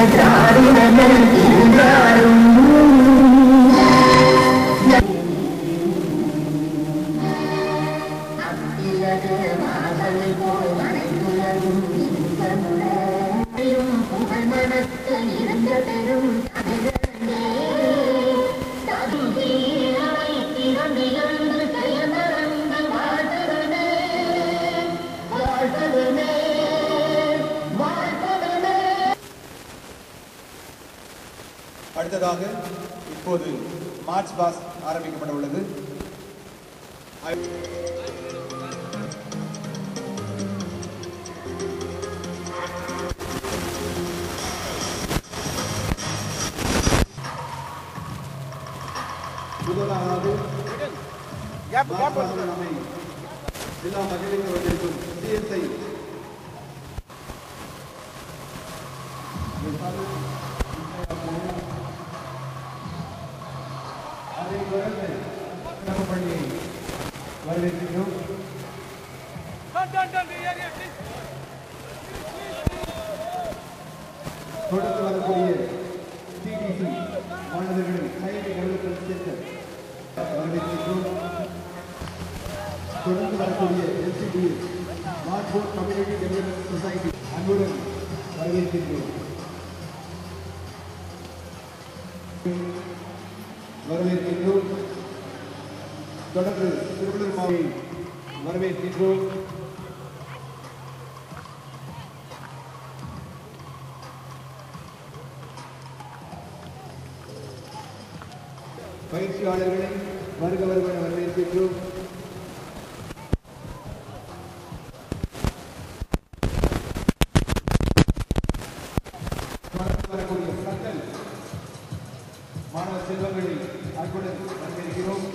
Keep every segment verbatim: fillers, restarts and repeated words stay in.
அடுத்ததாக இப்போது March pass ஆரம்பிக்கப்பட உள்ளது. முதலாவது எல்லா மகளிரும் வந்திருக்கும் சிஎஸ்ஐ அதை தொடர்ந்து பள்ளியை வரவேற்கிறோம். தொடர்ந்து வரக்கூடிய டிடிசி மாணவர்கள் சைனிக டெவலப்மெண்ட் சென்டர் வரவேற்கிறோம். தொடர்ந்து வரக்கூடிய எல்சிடிஎஸ் மார்போர்ட் கம்யூனிட்டி டெவலப்மெண்ட் சொசைட்டி அன்புடன் வரவேற்கிறோம். வரவேற்கின்றோம். தொடர்ந்து திருவள்ளூர் மாவட்டம் வரவேற்கின்றோம். பயிற்சியாளர்களை வருக வருக வரவேற்கின்றோம். வரக்கூடிய சட்டல் மாணவ செல்வங்களை அன்புடன் வரவேற்கிறோம்.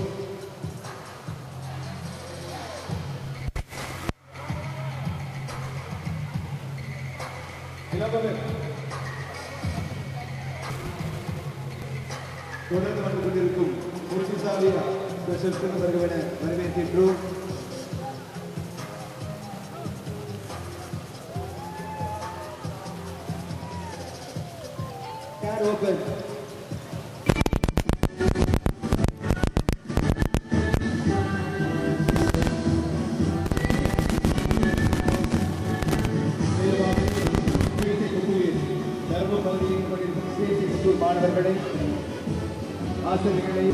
தொடர்ந்து வந்து கொண்டிருக்கும் முர்சிசாவியா ஸ்பெஷல் சிறந்தவர்கள் என வரவேற்கின்றோம். Can open. மாணவர்களை ஆசிரியர்களை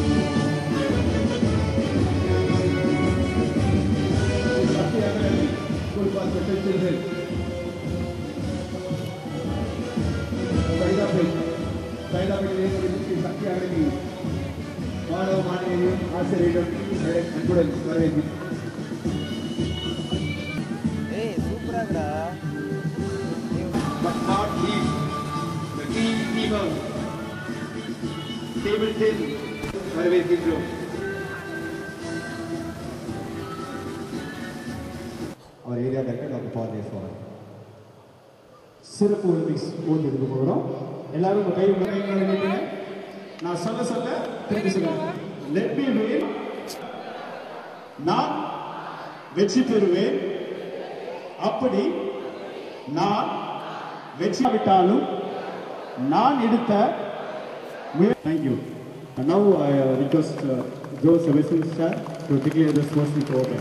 சக்தியாக மாணவ மாணவியையும் ஆசிரியர்கள் அன்புடன் வரவேற்கிறேன். But not least the key people table ten வரவேற்கின்றோம். Our area director Doctor Paul Deswara. சிறப்பு ஒலிம்பிக்ஸ் போட்டி எடுக்க போகிறோம். எல்லாரும் கை கை நான் சொல்ல சொல்ல திருப்பி சொல்லுவேன். லெட் மீ வின், நான் வெற்றி பெறுவேன். அப்படி நான் வெற்றி விட்டாலும் நான் எடுத்த Thank you. And now I uh, request uh, Joe Sebastian sir to declare the sports meet open.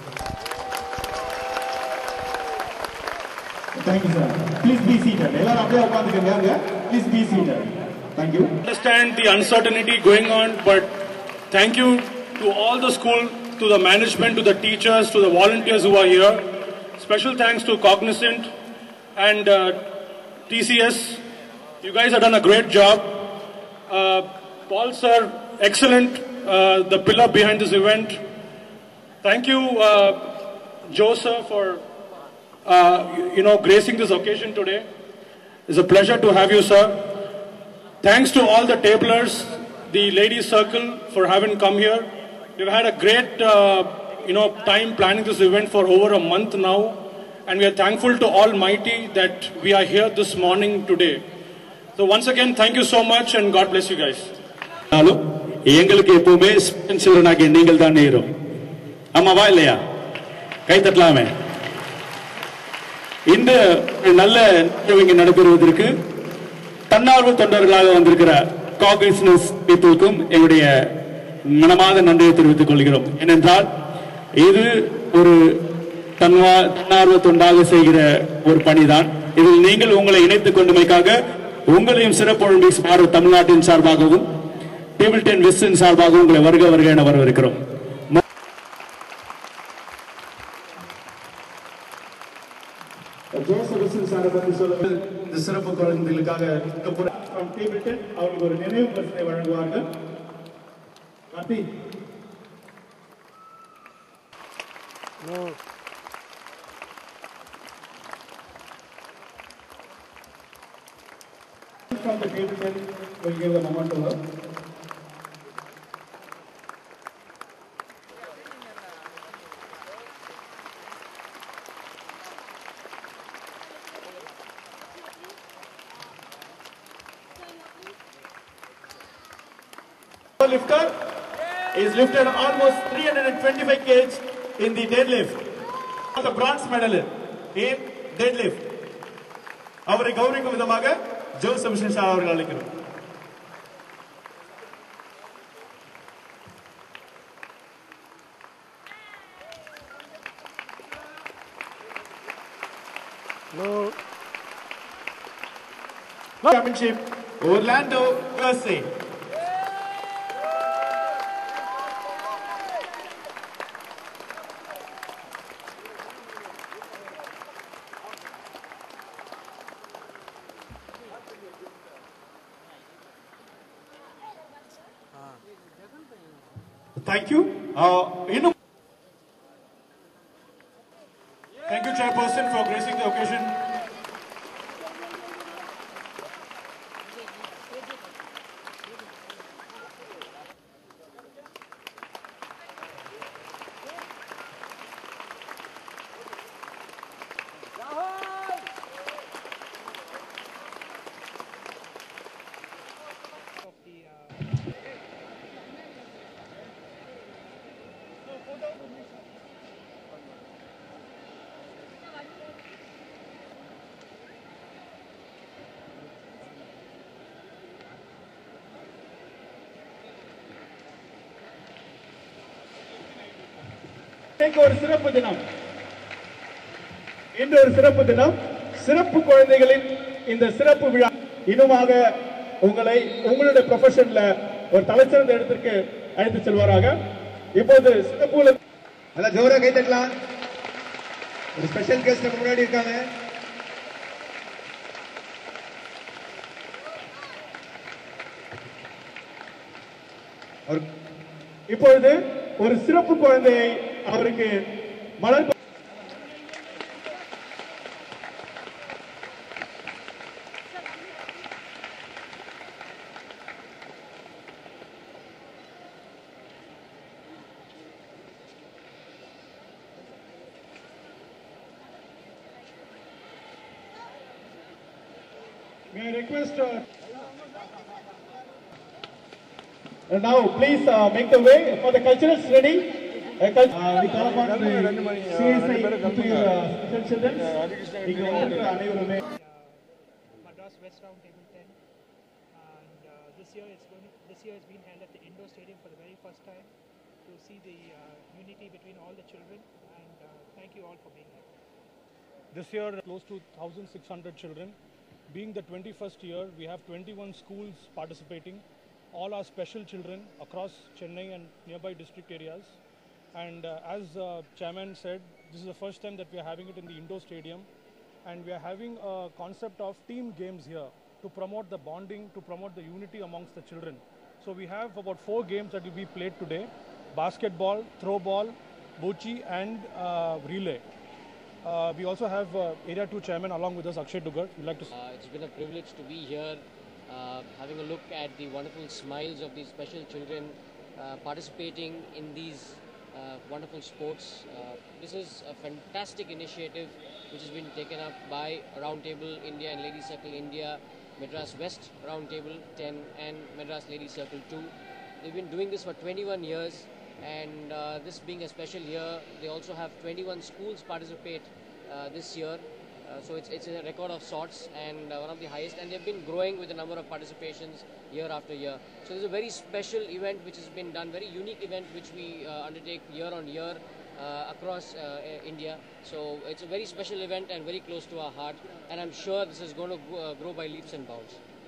Thank you, sir. Please be seated. எல்லாரும் அப்படியே உட்கார்ந்துக்கங்க. Please be seated. Thank you. I understand the uncertainty going on, but thank you to all the school, to the management, to the teachers, to the volunteers who are here. Special thanks to Cognizant and uh, T C S. You guys have done a great job. Uh, Paul sir, excellent, uh, the pillar behind this event. Thank you, uh, Joe sir, for uh, you know gracing this occasion today. It's a pleasure to have you, sir. Thanks to all the tablers, the ladies circle for having come here. We've had a great uh, you know time planning this event for over a month now, and we are thankful to Almighty that we are here this morning today. So once again, thank you so much and God bless you guys. Hello. எங்களுக்கு எப்பவுமே சில்ட்ரனாகிய நீங்கள் தான் நேரும். ஆமாவா இல்லையா? கை தட்டலாமே. இந்த நல்ல இங்க நடைபெறுவதற்கு தன்னார்வ தொண்டர்களாக வந்திருக்கிற காக்னிசன்ட் பீப்புளுக்கும் எங்களுடைய மனமாத நன்றியை தெரிவித்துக் கொள்கிறோம். ஏனென்றால் இது ஒரு தன்வா தன்னார்வ தொண்டாக செய்கிற ஒரு பணிதான். இதில் நீங்கள் உங்களை இணைத்துக் கொண்டமைக்காக உங்களையும் சிறப்பு ஒலிம்பிக்ஸ் பாரத் தமிழ்நாட்டின் சார்பாகவும் டேபிள் டென் வெஸ்டின் சார்பாகவும் உங்களை வருக வருக என வரவேற்கிறோம். இந்த சிறப்பு குழந்தைகளுக்காக அவர்களுக்கு ஒரு நினைவு பரிசை வழங்குவார்கள். From the table ten will give the moment to her. Lifter is lifted almost three hundred twenty-five kilograms in the deadlift. The bronze medalist in deadlift. அவரை கௌரவிக்கும் விதமாக ஜோ செபஸ்டியன் சார் அவர்கள் அழைக்கிறோம். Championship Orlando U S A. Thank you. Uh, you know, thank you, Chairperson, for gracing the occasion. ஒரு சிறப்பு தினம் இன்று ஒரு சிறப்பு தினம் சிறப்பு குழந்தைகளின் இந்த சிறப்பு விழா இன்னுமாக உங்களை உங்களுடைய ப்ரொஃபஷன்ல ஒரு தலைசிறந்த இடத்திற்கு அழைத்து செல்வாராக. இப்போது சிறப்பு நல்லா ஜோரா கை தட்டலாம். ஒரு ஸ்பெஷல் கெஸ்ட் நம்ம முன்னாடி இருக்காங்க. இப்பொழுது ஒரு சிறப்பு குழந்தையை அவருக்கு மலர் May I request uh, now please uh, make the way for the culturals ready. Uh, we call upon the C S I to your uh, children. Madras West Round Table ten, and uh, this year it's going. To, this year has been held at the indoor stadium for the very first time to see the uh, unity between all the children. And uh, thank you all for being here. This year, close to one thousand six hundred children. Being the twenty-first year, we have twenty-one schools participating. All are special children across Chennai and nearby district areas. And uh, as uh, Chairman said, this is the first time that we are having it in the indoor stadium. And we are having a concept of team games here to promote the bonding, to promote the unity amongst the children. So we have about four games that will be played today: basketball, throw ball, bochi, and uh, relay. Uh, we also have uh, Area two Chairman along with us, Akshay Dugar. We'd like to. Uh, it's been a privilege to be here, uh, having a look at the wonderful smiles of these special children uh, participating in these uh, wonderful sports. Uh, this is a fantastic initiative which has been taken up by Roundtable India and Ladies Circle India, Madras West Roundtable ten and Madras Ladies Circle two. They've been doing this for twenty-one years. And uh, this being a special year, they also have twenty-one schools participate uh, this year. Uh, so it's, it's a record of sorts and uh, one of the highest, and they've been growing with the number of participations year after year. So there's a very special event which has been done, very unique event which we uh, undertake year on year uh, across uh, India. So it's a very special event and very close to our heart, and I'm sure this is going to uh, grow by leaps and bounds.